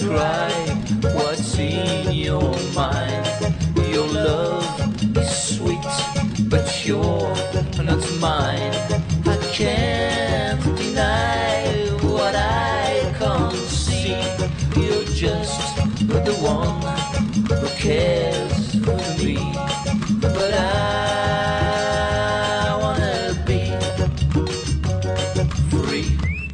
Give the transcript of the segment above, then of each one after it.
describe what's in your mind. Your love is sweet, but you're not mine. I can't deny what I can't see. You're just the one who cares for me. But I wanna be free.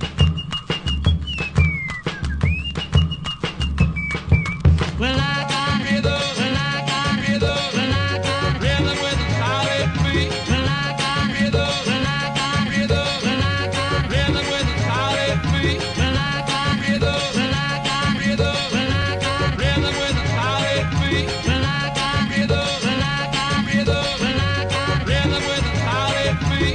Well, I got rhythm, well, I got rhythm, well, I got rhythm with a solid beat. Well, I got rhythm, well, I got rhythm, well, I got rhythm with a solid beat. Well, I got rhythm, well, I got rhythm, well, I got rhythm with a solid beat. Well, I got rhythm, well, I got rhythm, well, I got rhythm with a solid beat.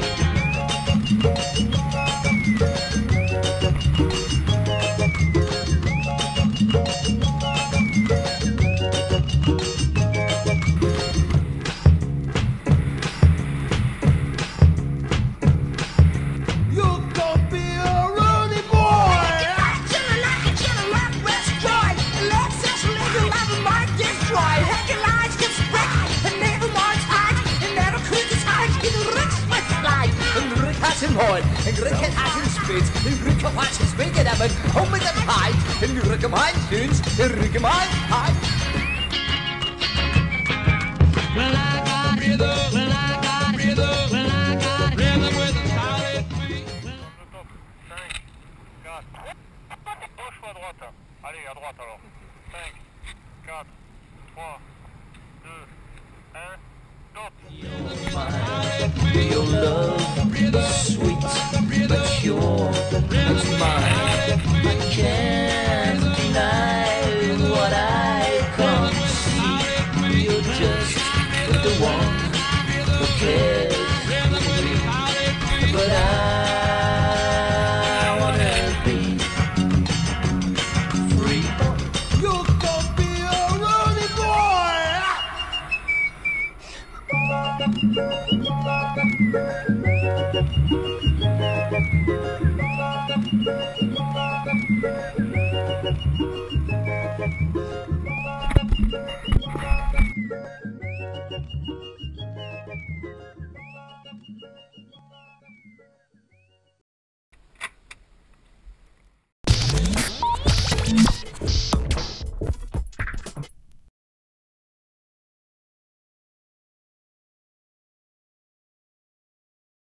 You gon' be a Rooney boy. Chillin' like a chillin' rock destroyed. Let's just live your life and might destroy. Hacking lines get spread and never mind tight. And never criticize in the rich with slide. En Rick has een hoorn, en Rick has een spits, en Rick has een spits, en hebben home met een pint. En Rick hem aan tunes, en Rick hem aan pint. Well, I got rhythm, well, I got rhythm, well, I got rhythm with a solid beat. Stop. 5, 4. Gauche ou à droite? Allez, à droite alors. 5, 4, 3, 2, 1, stop. Your love is sweet, but you're not mine. I can't deny what I can't see. You're just the one who cares for me. But